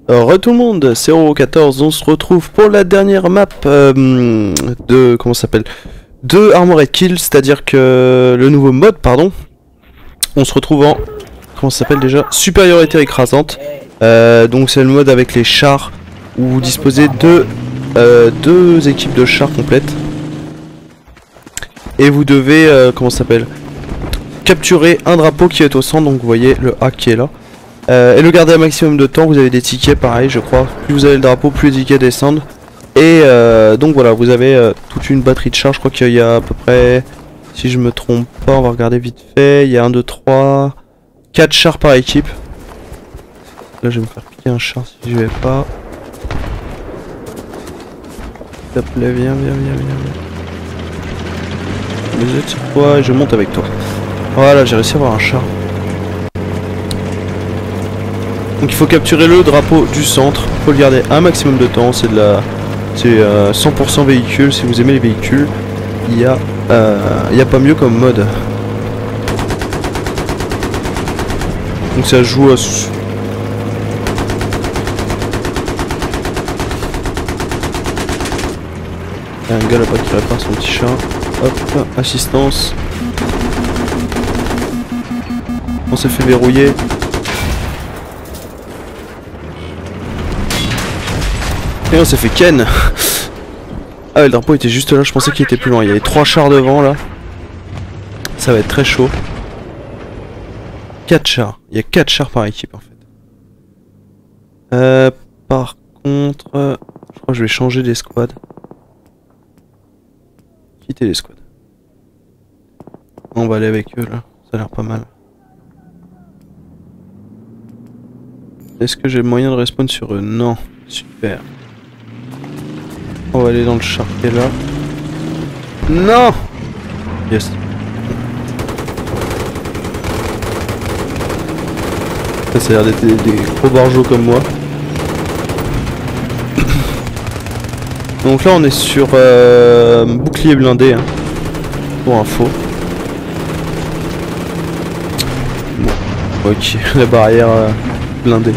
Tout le monde, c'est Euro14, on se retrouve pour la dernière map de... comment ça s'appelle, de Armored Kill, c'est-à-dire que le nouveau mode, pardon. On se retrouve en... comment ça s'appelle déjà, supériorité écrasante. Donc c'est le mode avec les chars, où vous disposez de deux équipes de chars complètes. Et vous devez, comment ça s'appelle, capturer un drapeau qui est au centre, donc vous voyez le A qui est là. Et le garder un maximum de temps. Vous avez des tickets pareil je crois, plus vous avez le drapeau plus les tickets descendent. Et donc voilà, vous avez toute une batterie de chars. Je crois qu'il y a à peu près, si je me trompe pas, on va regarder vite fait. Il y a 1, 2, 3, 4 chars par équipe. Là je vais me faire piquer un char si je vais pas. S'il te plaît, viens. Vous êtes sur toi et je monte avec toi. Voilà, j'ai réussi à avoir un char. Donc il faut capturer le drapeau du centre, il faut le garder un maximum de temps, c'est 100% véhicule. Si vous aimez les véhicules, il y a pas mieux comme mode. Donc ça joue à... Il y a un gars là-bas qui répare son petit chat. Hop, assistance. On s'est fait verrouiller. Et on s'est fait ken. Ah ouais, le drapeau était juste là, je pensais qu'il était plus loin. Il y avait 3 chars devant là. Ça va être très chaud. 4 chars. Il y a 4 chars par équipe en fait. Par contre, je crois que je vais changer d'escouade. Quitter l'escouade. On va aller avec eux là, ça a l'air pas mal. Est-ce que j'ai moyen de respawn sur eux? Non. Super. On va aller dans le char qui est là. Non! Yes. Ça a l'air d'être des gros barjots comme moi. Donc là on est sur bouclier blindé hein, pour info. Bon, ok, la barrière blindée.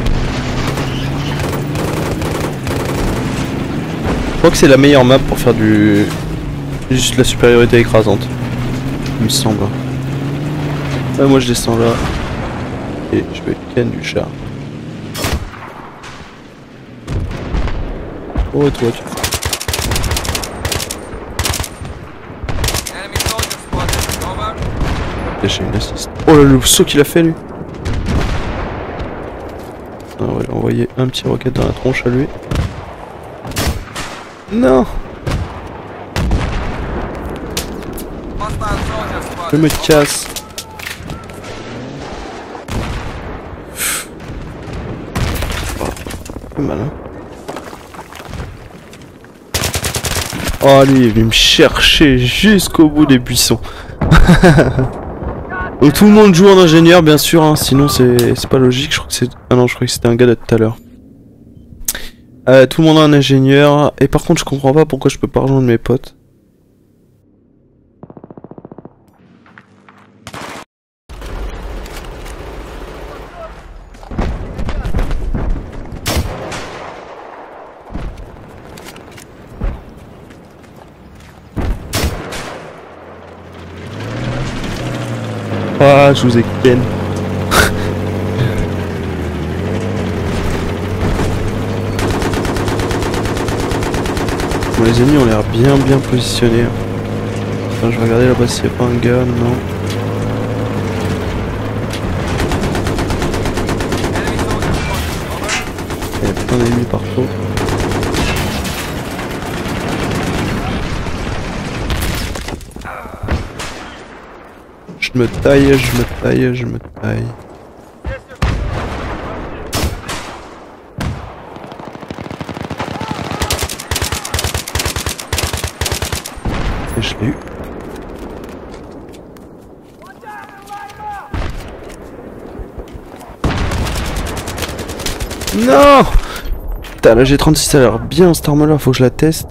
Je crois que c'est la meilleure map pour faire juste la supériorité écrasante. Il me semble. Ouais, moi je descends là. Et je vais ken du char. Oh toi tu... J'ai une assist. Oh là le saut qu'il a fait lui. Ah, on va lui envoyer un petit rocket dans la tronche à lui. Non! Je me casse. Oh, malin. Oh lui il est venu me chercher jusqu'au bout des buissons. Donc tout le monde joue en ingénieur bien sûr hein, sinon c'est pas logique. Je crois que c'est... ah non je croyais que c'était un gars de tout à l'heure. Tout le monde a un ingénieur. Et par contre je comprends pas pourquoi je peux pas rejoindre mes potes. Ah je vous ai ken. Bon, les ennemis ont l'air bien positionnés. Enfin, je vais regarder là-bas s'il n'y a pas un gars, non. Il y a plein d'ennemis partout. Je me taille. Et je l'ai eu. Non! Putain, la G36 a l'air bien cette arme là, faut que je la teste.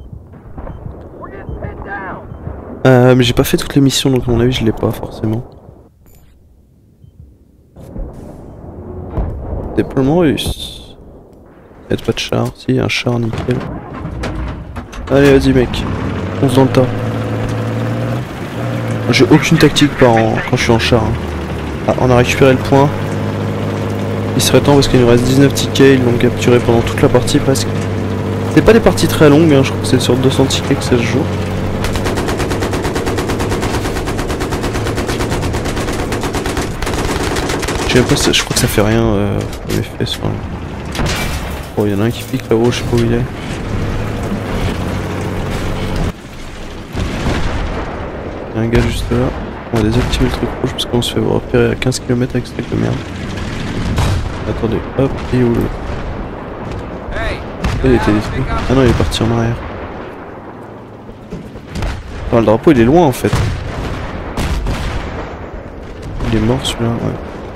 Mais j'ai pas fait toutes les missions donc à mon avis je l'ai pas forcément. Déploiement russe. Y'a pas de char. Si, y a un char, nickel. Allez, vas-y, mec. On se dans le tas. J'ai aucune tactique quand je suis en char. Hein. Ah, on a récupéré le point. Il serait temps parce qu'il nous reste 19 tickets. Ils l'ont capturé pendant toute la partie presque. C'est pas des parties très longues, hein. Je crois que c'est sur 200 tickets que ça se joue. Je crois que ça fait rien pour les fesses. Oh, il y en a un qui pique là-haut, je sais pas où il est. Il y a un gars juste là. On va désactiver le truc rouge parce qu'on se fait repérer à 15 km avec ce truc de merde. Attendez, hop, et où le... Il était détruit. Ah non, il est parti en arrière. Enfin, le drapeau il est loin en fait. Il est mort celui-là, ouais.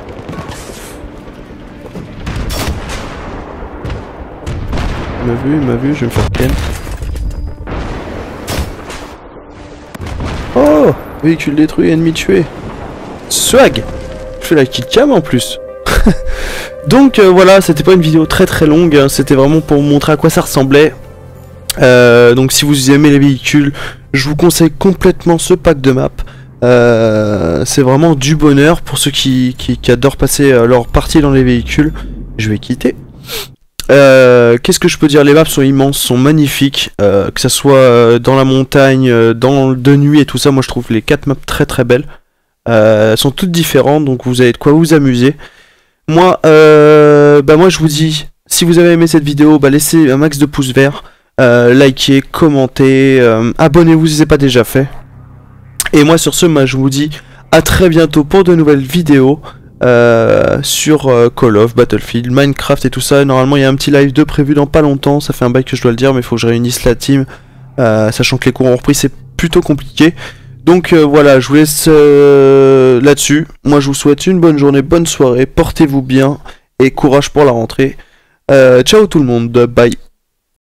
Il m'a vu, je vais me faire ken. Oh, véhicule détruit, ennemi tué. Swag. Je fais la kill cam en plus. Donc voilà, c'était pas une vidéo très longue, hein, c'était vraiment pour vous montrer à quoi ça ressemblait. Donc si vous aimez les véhicules, je vous conseille complètement ce pack de maps. C'est vraiment du bonheur pour ceux qui adorent passer leur partie dans les véhicules. Je vais quitter. Qu'est-ce que je peux dire? Les maps sont immenses, sont magnifiques, que ça soit dans la montagne, de nuit et tout ça. Moi je trouve les 4 maps très belles. Elles sont toutes différentes, donc vous avez de quoi vous amuser. Moi je vous dis, si vous avez aimé cette vidéo, laissez un max de pouces verts, likez, commentez, abonnez-vous si ce n'est pas déjà fait. Et moi sur ce, je vous dis à très bientôt pour de nouvelles vidéos sur Call of, Battlefield, Minecraft et tout ça. Normalement il y a un petit live 2 prévu dans pas longtemps, ça fait un bail que je dois le dire, mais il faut que je réunisse la team, sachant que les cours ont repris, c'est plutôt compliqué. Donc voilà, je vous laisse là-dessus. Moi je vous souhaite une bonne journée, bonne soirée, portez-vous bien et courage pour la rentrée. Ciao tout le monde, bye.